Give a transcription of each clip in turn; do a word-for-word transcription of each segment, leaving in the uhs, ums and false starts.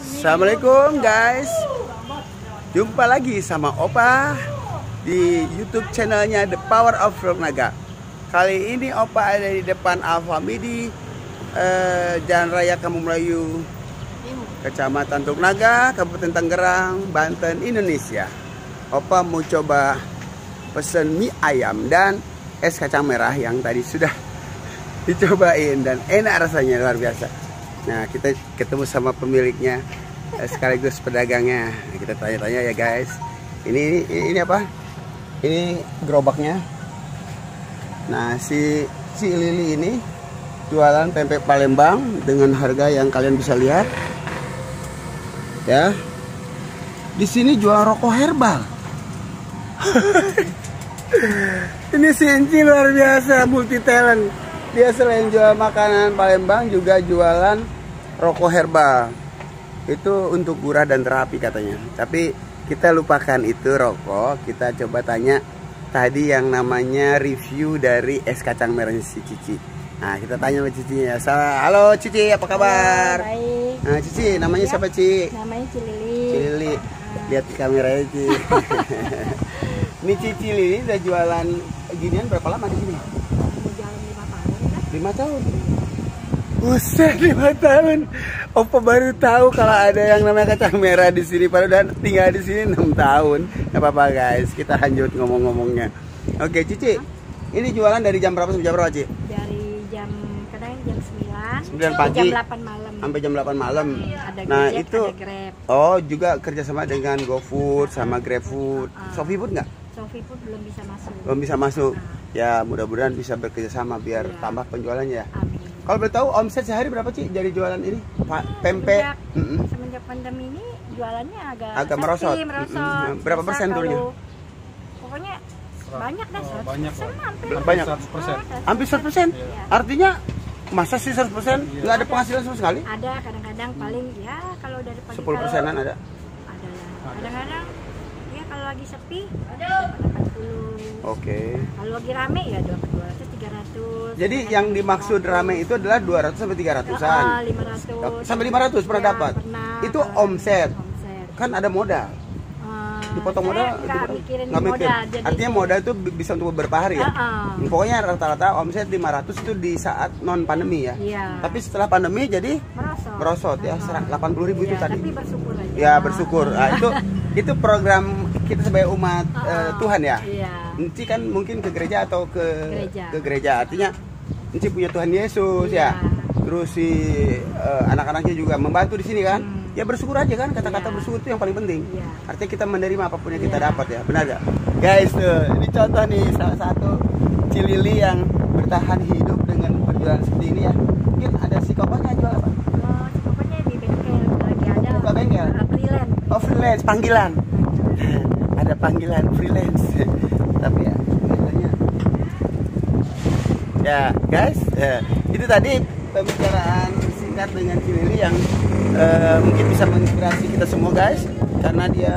Assalamualaikum guys, jumpa lagi sama Opa di YouTube channelnya The Power of Teluk Naga. Kali ini Opa ada di depan Alfamidi eh, Jalan Raya Kampung Melayu, Kecamatan Teluk Naga, Kabupaten Tangerang, Banten, Indonesia. Opa mau coba pesen mie ayam dan es kacang merah yang tadi sudah dicobain dan enak rasanya, luar biasa. Nah, kita ketemu sama pemiliknya sekaligus pedagangnya. Kita tanya-tanya ya guys. Ini, ini ini apa? Ini gerobaknya. Nah, si si Lili ini jualan pempek Palembang dengan harga yang kalian bisa lihat. Ya. Di sini jual rokok herbal. Ini si Enci luar biasa, multi talent. Dia selain jual makanan Palembang juga jualan rokok herbal. Itu untuk gurah dan terapi katanya. Tapi kita lupakan itu rokok. Kita coba tanya tadi yang namanya review dari es kacang merah si Cici. Nah, kita tanya sama Cici ya. Halo Cici, apa kabar? Halo, baik. Nah, Cici, namanya ya, siapa Ci? Namanya Cilili. Cilili. Lihat di kameranya Ci. Ini Cici Lili udah jualan ginian berapa lama di sini? lima tahun. Buset, lima tahun. Opa baru tahu kalau ada yang namanya kacang merah di sini. Padahal tinggal di sini enam tahun. Gak apa-apa guys, kita lanjut ngomong-ngomongnya. Oke Cici, ini jualan dari jam berapa sampai jam berapa Ci? Dari jam kadang jam sembilan. sembilan pagi. Jam delapan malam. Sampai jam delapan malam. Ada nah Gojek, itu. Ada Grab. Oh juga kerjasama dengan GoFood sama GrabFood. Uh, ShopeeFood nggak? ShopeeFood belum bisa masuk. Belum bisa masuk. Uh. Ya mudah-mudahan bisa bekerja sama biar ya. Tambah penjualannya ya. Amin. Kalau boleh tahu omset sehari berapa Ci dari jualan ini? Pempek. Semenjak, mm -mm. semenjak pandemi ini jualannya agak agak merosot. merosot. Mm -mm. Berapa persen turunnya? Pokoknya banyak dah, seratus persen banyak hampir. Banyak. seratus persen. Hampir seratus persen. Ya. Artinya masa sih seratus persen nggak ada penghasilan sama sekali? Ada kadang-kadang paling ya kalau dari pagi sepuluh persenan ada. Ada lah. Kadang-kadang ya kalau lagi sepi ada delapan puluh. Oke. Okay. Kalau lagi rame ya dua ratus tiga ratus. Jadi yang dimaksud rame itu adalah dua ratus sampai tiga ratusan. Uh, lima ratus. Sampai lima ratus pernah ya, dapat. Pernah, itu kalau omset. omset. Kan ada modal. Uh, Dipotong modal, nggak mikirin nggak mikir. modal. Jadi, artinya modal itu bisa untuk beberapa hari ya. Uh, uh. Pokoknya rata-rata omset lima ratus itu di saat non pandemi ya. Iya. Tapi setelah pandemi jadi merosot, merosot ya, delapan puluh ribu itu ya, tadi. Tapi bersyukur aja. Ya bersyukur. Nah, itu itu program kita sebagai umat uh, uh, Tuhan ya. Iya. Nanti kan mungkin ke gereja atau ke gereja. ke gereja. Artinya Nanti punya Tuhan Yesus iya. ya. Terus si uh, anak-anaknya juga membantu di sini kan. Hmm. Ya bersyukur aja kan, kata-kata ya. Bersyukur itu yang paling penting. Ya. Artinya kita menerima apapun yang ya. Kita dapat ya, benar gak? Guys tuh, ini contoh nih salah satu Cilili yang bertahan hidup dengan perjualan seperti ini ya. Mungkin ada si kopanya jual apa? Oh, si kopanya di bengkel lagi ada. Buka bengkel? Uh, freelance. Oh freelance, panggilan. Ada panggilan freelance. Tapi ya, biasanya. Ya guys, ya, itu tadi pembicaraan singkat dengan Cilili yang uh, mungkin bisa menginspirasi kita semua guys, karena dia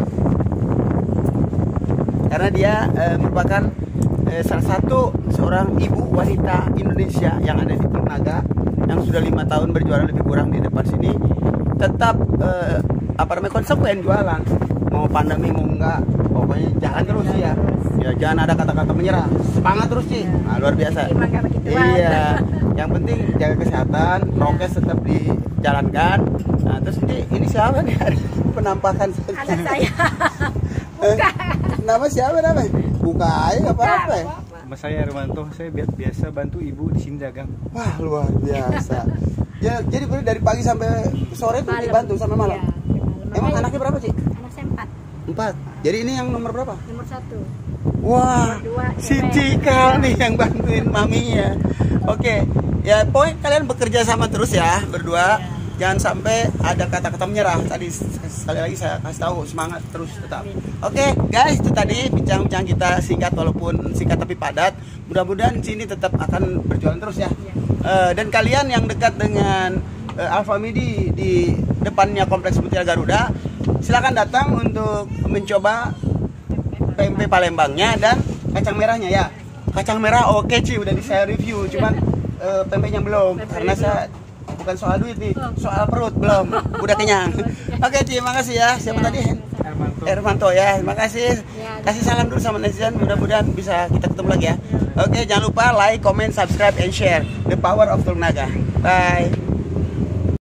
karena dia uh, merupakan uh, salah satu seorang ibu wanita Indonesia yang ada di Teluk Naga yang sudah lima tahun berjualan lebih kurang di depan sini, tetap uh, apa namanya konsekuen jualan, mau pandemi mau enggak, pokoknya jalan terus ya. Ya jangan ada kata-kata menyerah, semangat terus sih. Nah, luar biasa. Iya, yang penting jaga kesehatan, prokes tetap dijalankan. Nah terus ini, ini siapa nih? Penampakan anak saya. Buka. Nama siapa namanya? Buka aja nggak apa-apa ya. Nama saya Hermanto, saya biasa bantu ibu di sini dagang. Wah luar biasa. Ya jadi dari pagi sampai sore tuh dibantu sampai malam. Ya, emang anaknya berapa sih? Anak saya empat. Empat. Jadi ini yang nomor berapa? Nomor satu. Wah, si Cikal nih yang bantuin maminya. Oke, ya pokoknya kalian bekerja sama terus ya berdua. Ya. Jangan sampai ada kata-kata menyerah. Tadi sekali lagi saya kasih tahu semangat terus tetap. Oke, guys itu tadi bincang-bincang kita singkat walaupun singkat tapi padat. Mudah-mudahan sini tetap akan berjualan terus ya. Ya. Uh, dan kalian yang dekat dengan uh, Alfamidi di depannya Kompleks Mutiara Garuda, silakan datang untuk mencoba pempek Palembangnya dan kacang merahnya ya. Kacang merah oke Ci udah di saya review, cuman uh, pempeknya belum karena saya bukan soal duit nih, soal perut belum, udah kenyang. Oke, terima kasih ya. Siapa Ya, tadi? Hermanto. Hermanto ya, terima kasih. Ya. Kasih salam dulu sama netizen, mudah-mudahan bisa kita ketemu lagi ya. Oke, jangan lupa like, comment, subscribe, and share. The power of Teluk Naga. Bye.